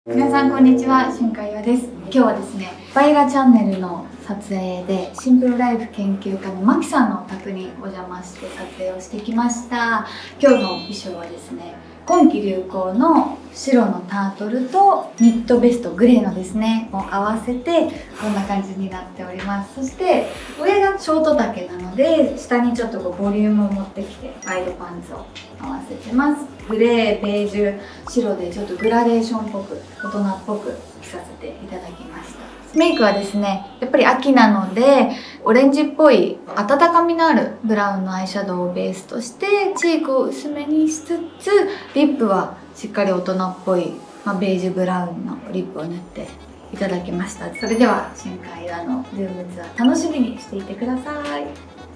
皆さんこんにちは、新海岩です。今日はですね、バイラチャンネルの撮影でシンプルライフ研究家のマキさんのお宅にお邪魔して撮影をしてきました。今日の衣装はですね、今季流行の白のタートルとニットベストグレーのですねを合わせてこんな感じになっております。そして上がショート丈なので下にちょっとボリュームを持ってきてワイドパンツを合わせてます。グレー、ベージュ、白でちょっとグラデーションっぽく大人っぽく着させていただきました。メイクはですね、やっぱり秋なのでオレンジっぽい温かみのあるブラウンのアイシャドウをベースとしてチークを薄めにしつつ、リップはしっかり大人っぽい、ベージュブラウンのリップを塗っていただきました。それでは新海岩のルームツアー楽しみにしていてください。